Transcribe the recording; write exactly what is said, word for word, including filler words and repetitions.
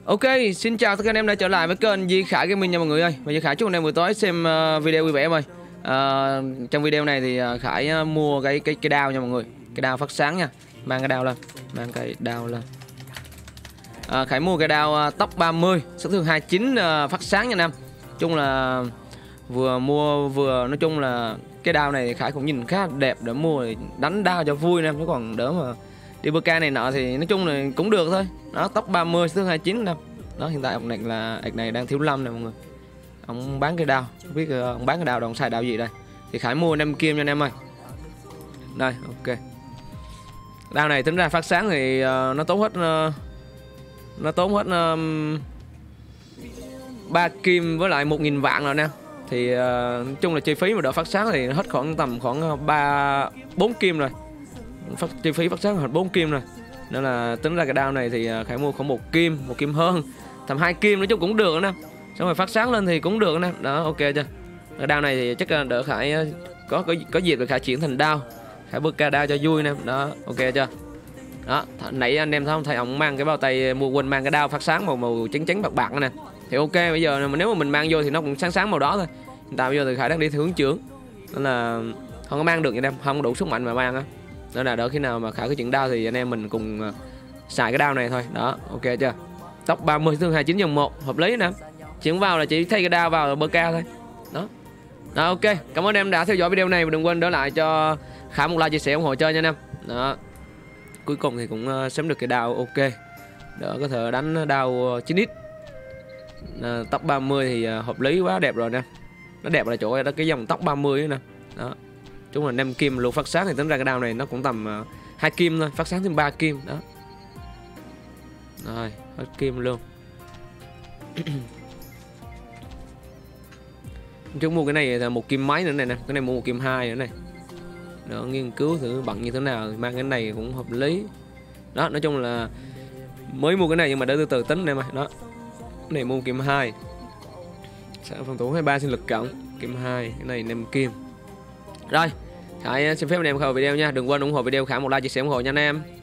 Ok, xin chào tất cả anh em đã trở lại với kênh Duy Khải Gaming nha mọi người ơi. Và Duy Khải chúc anh em buổi tối xem uh, video vui vẻ em ơi. Uh, trong video này thì uh, Khải uh, mua cái cái cái đao nha mọi người, cái đao phát sáng nha. Mang cái đao lên, mang cái đao lên. Uh, Khải mua cái đao uh, tốc ba mươi, sát thương hai mươi chín uh, phát sáng nha anh em. Chung là vừa mua vừa nói chung là cái đao này Khải cũng nhìn khá đẹp để mua đánh đao cho vui nè, chứ còn đỡ mà đi bơ ca này nọ thì nói chung là cũng được thôi. Đó, tốc ba mươi, thương hai mươi chín năm. Đó, hiện tại ông này là ạc này đang thiếu lâm nè mọi người. Ông bán cái đao, không biết ông bán cái đao, ông xài đao gì đây. Thì Khải mua năm kim nha anh em ơi. Đây, ok. Đao này tính ra phát sáng thì uh, nó tốn hết uh, nó tốn hết uh, ba kim với lại một nghìn vạn rồi nè. Thì uh, nói chung là chi phí mà đỡ phát sáng thì hết khoảng tầm khoảng ba bốn kim rồi. Phát, chi phí phát sáng hết bốn kim rồi. Nên là tính ra cái đao này thì Khải mua khoảng một kim, một kim hơn, tầm hai kim nói chung cũng được nè. Xong rồi phát sáng lên thì cũng được nè. Đó, ok chưa? Cái đao này thì chắc là đỡ Khải có có có dịp được Khải chuyển thành đao. Khải bước ca đao cho vui nè. Đó, ok chưa? Đó, nãy anh em thấy không, thấy ông mang cái bao tay mua quên mang cái đao phát sáng màu màu trắng trắng bạc bạc nè. Thì ok, bây giờ nếu mà mình mang vô thì nó cũng sáng sáng màu đó thôi. Hiện tại bây giờ thì Khải đang đi theo hướng trưởng. Nên là không có mang được anh em, không đủ sức mạnh mà mang á. Nên là đỡ khi nào mà Khải có chuyện đao thì anh em mình cùng uh, xài cái đao này thôi. Đó, ok chưa? Tốc ba mươi, thương hai mươi chín dòng một, hợp lý nè. Chuyển vào là chỉ thay cái đao vào là bơ ca thôi. Đó. Đó, ok. Cảm ơn em đã theo dõi video này và đừng quên đỡ lại cho Khải một like, chia sẻ, ủng hộ chơi nha anh em. Đó. Cuối cùng thì cũng uh, sắm được cái đao ok. Đỡ có thể đánh đao chín x. Uh, tốc ba mươi thì uh, hợp lý quá, đẹp rồi nè. Nó đẹp là chỗ đó cái dòng tốc ba mươi nè. Đó. Chúng là năm kim luôn, phát sáng thì tính ra cái đao này nó cũng tầm uh, hai kim thôi, phát sáng thêm ba kim đó. Rồi, hết kim luôn. Chúng mua cái này là một kim mấy nữa này nè, cái này mua một kim hai nữa này. Đó, nghiên cứu thử bận như thế nào, mang cái này cũng hợp lý. Đó, nói chung là mới mua cái này nhưng mà để từ từ tính này mà. Đó. Cái này mua kim hai. Sản phòng thủ hai mươi ba sinh lực cộng, kim hai, cái này năm kim. Rồi, Khải xin phép anh em khởi video nha. Đừng quên ủng hộ video Khải một like, chia sẻ, ủng hộ nha anh em.